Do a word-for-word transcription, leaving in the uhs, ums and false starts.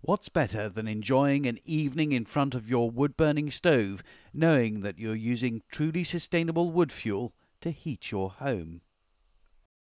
What's better than enjoying an evening in front of your wood-burning stove, knowing that you're using truly sustainable wood fuel to heat your home?